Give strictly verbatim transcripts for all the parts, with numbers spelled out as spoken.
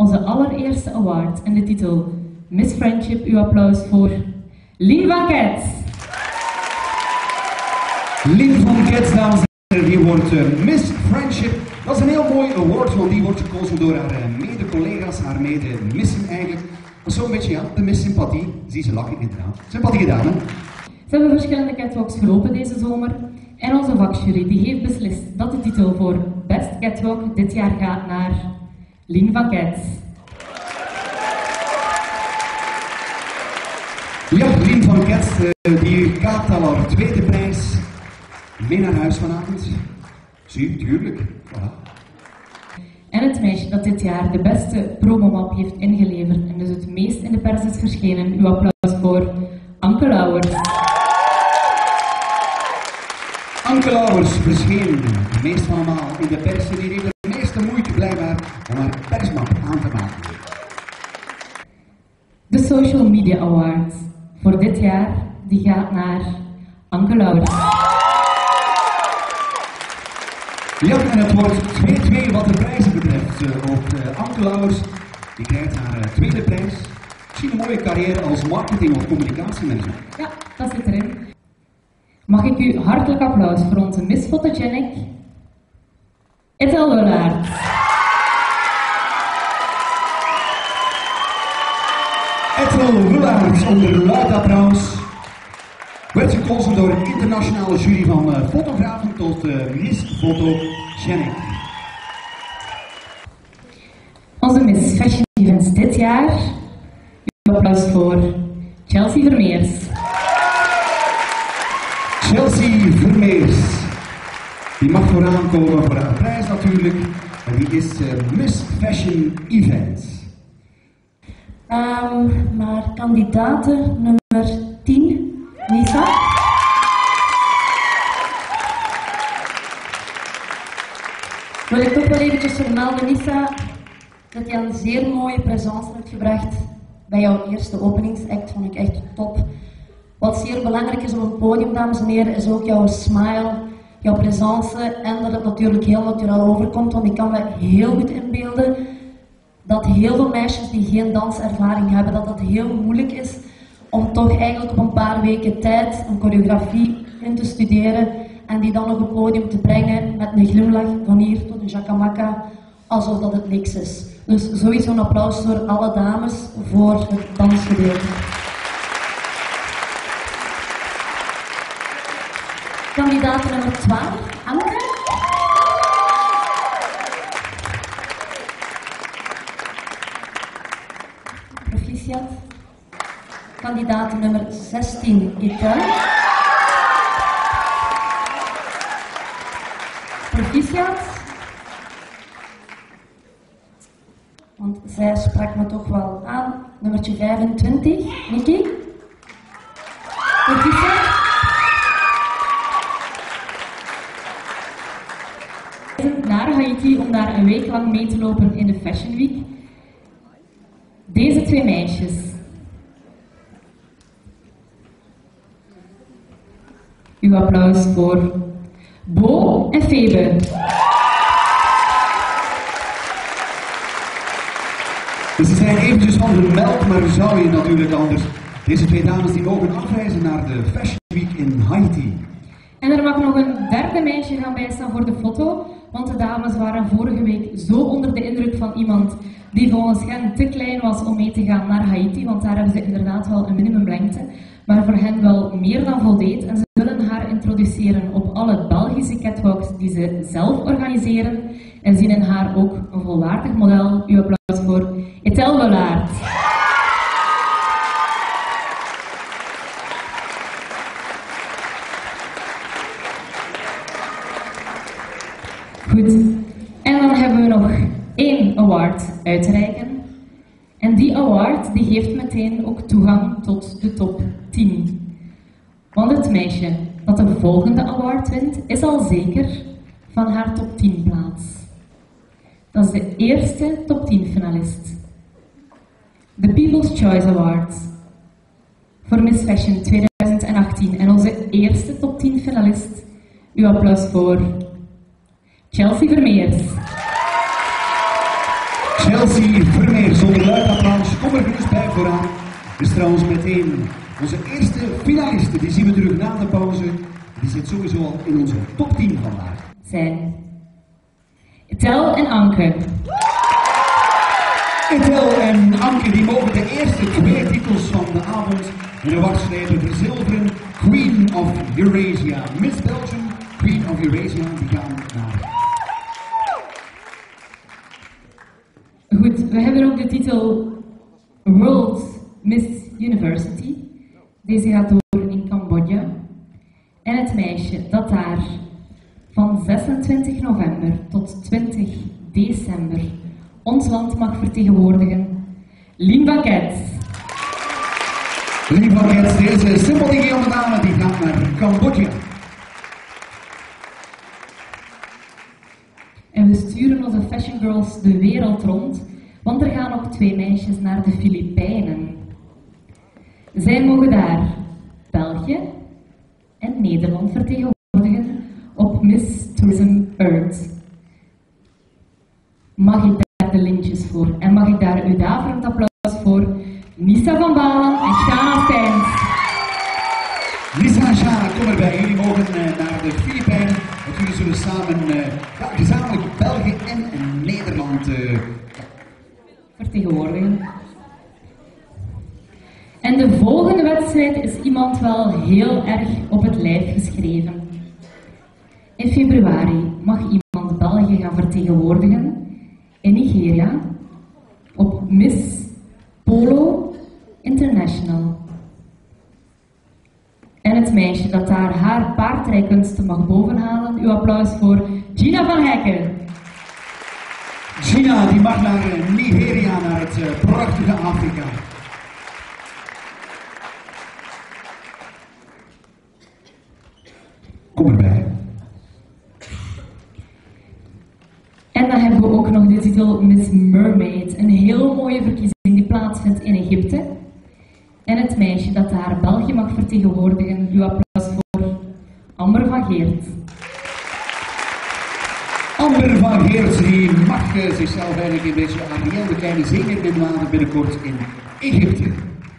onze allereerste award en de titel Miss Friendship. Uw applaus voor Lien van Kets. Lien van Kets, dames en heren, die wordt uh, Miss Friendship. Dat is een heel mooi award, want die wordt gekozen door haar uh, mede-collega's, haar mede-missen eigenlijk. Dat is zo'n beetje, ja, de Miss Sympathie. Zie ze lachen, inderdaad. Sympathieke dame. Ze hebben verschillende catwalks gelopen deze zomer. En onze vakjury die heeft beslist dat de titel voor Best Catwalk dit jaar gaat naar Lien van Kets. Ja, Lien van Kets, uh, die gaat al haar tweede prijs mee naar huis vanavond. Zie, tuurlijk. Voilà. En het meisje dat dit jaar de beste promomap heeft ingeleverd en dus het meest in de pers is verschenen. Uw applaus voor Anke Lauwers. Anke Lauwers verscheen het meest van allemaal in de pers. Die heeft de meeste moeite blijkbaar om haar persmap aan te maken. De Social Media Award voor dit jaar die gaat naar Anke Lauwers. Ja, en het wordt twee-twee wat de prijzen betreft. Uh, ook uh, Anke Lauwers, die krijgt haar uh, tweede prijs. Misschien een mooie carrière als marketing- of communicatiemanager. Ja, dat zit erin. Mag ik u hartelijk applaus voor onze Miss Photogenic, Ethel Wullaert. Ethel Wullaert, onder luid applaus, werd gekozen door een internationale jury van uh, fotografen tot uh, Miss Photogenic. Onze Miss Fashion Events dit jaar. Uw applaus voor Chelsea Vermeers. Chelsea Vermeers. Die mag vooraan komen voor haar prijs natuurlijk. En die is uh, Miss Fashion Events. Um, maar kandidaten nummer tien, Nisa. Wil ik toch wel eventjes vermelden, Nisa, dat je een zeer mooie presence hebt gebracht bij jouw eerste openingsact, vond ik echt top. Wat zeer belangrijk is op een podium, dames en heren, is ook jouw smile, jouw presence en dat het natuurlijk heel natuurlijk overkomt, want ik kan me heel goed inbeelden dat heel veel meisjes die geen danservaring hebben, dat dat heel moeilijk is om toch eigenlijk op een paar weken tijd een choreografie in te studeren en die dan op het podium te brengen met een glimlach van hier tot een jakamaka, alsof dat het niks is. Dus sowieso een applaus voor alle dames voor het dansgedeelte. Kandidaat nummer twaalf, Anke. Proficiat. Kandidaat nummer zestien, Ethel. Proficiat. Want zij sprak me toch wel aan. Nummertje vijfentwintig, Nikki. Proficiat. Naar Haiti om daar een week lang mee te lopen in de Fashion Week. Deze twee meisjes. Uw applaus voor Bo en Febe. Dus ze zijn eventjes van de melk, maar zou je natuurlijk anders. Deze twee dames die mogen afreizen naar de Fashion Week in Haiti. En er mag nog een derde meisje gaan bijstaan voor de foto, want de dames waren vorige week zo onder de indruk van iemand die volgens hen te klein was om mee te gaan naar Haiti, want daar hebben ze inderdaad wel een minimummlengte, maar voor hen wel meer dan voldeed. En ze willen haar introduceren op alle Belgische catwalks die ze zelf organiseren en zien in haar ook een volwaardig model. Uw applaus voor Ethel Wullaert. Goed, en dan hebben we nog één award uit te reiken. En die award die geeft meteen ook toegang tot de top tien. Want het meisje dat de volgende award wint, is al zeker van haar top tien plaats. Dat is de eerste top tien finalist. De People's Choice Award voor Miss Fashion twintig achttien. En onze eerste top tien finalist. Uw applaus voor Chelsea Vermeers. Chelsea Vermeer, zonder luid applaus, kom er gerust bij vooraan. Dus trouwens meteen onze eerste finaliste, die zien we terug na de pauze. Die zit sowieso al in onze top tien vandaag. Zijn Etel en Anke. Etel en Anke die mogen de eerste twee titels van de avond in de wacht slepen. Verzilveren Queen of Eurasia. Miss Belgium, Queen of Eurasia, die gaan naar... Goed, we hebben ook de titel World Miss University. Deze gaat door in Cambodja. En het meisje dat daar van zesentwintig november tot twintig december ons land mag vertegenwoordigen, Lien Baket. Lien Baket, deze sympathieke jonge dame, die gaat naar Cambodja. En we sturen onze fashion girls de wereld rond, want er gaan nog twee meisjes naar de Filipijnen. Zij mogen daar België en Nederland vertegenwoordigen op Miss Tourism Earth. Mag ik daar de lintjes voor en mag ik daar u daverend applaus voor Nisa van Balen en Shana Steins. Nisa en Shana, kom erbij. Jullie mogen uh, naar de Filipijnen. Want jullie zullen samen uh, ja, gezamenlijk België en Nederland uh, vertegenwoordigen. En de volgende wedstrijd is iemand wel heel erg op het lijf geschreven. In februari mag iemand België gaan vertegenwoordigen in Nigeria op Miss Polo International. En het meisje dat daar haar paardrijkunsten mag bovenhalen, uw applaus voor Gina van Hekken. Gina die mag naar Nigeria, naar het uh, prachtige Afrika. Kom erbij. En dan hebben we ook nog de titel Miss Mermaid, een heel mooie verkiezing die plaatsvindt in Egypte. En het meisje dat daar België mag vertegenwoordigen, uw applaus voor Amber van Geert. Amber van Geert die mag uh, zichzelf eigenlijk een beetje Ariel de Kleine zeker inladen binnenkort in Egypte.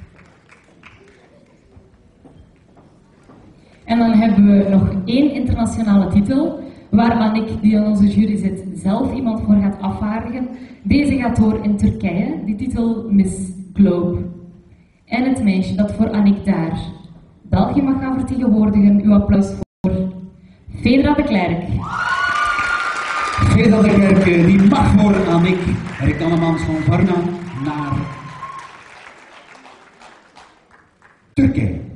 En dan hebben we nog één internationale titel, waar Annick, die aan onze jury zit, zelf iemand voor gaat afvaardigen. Deze gaat door in Turkije, die titel Miss Globe. En het meisje dat voor Annick daar België mag gaan vertegenwoordigen, uw applaus voor Fedra de Klerk. Fedra de Klerk, die mag voor Annick, Erik Annemans van Varna, naar Turkije.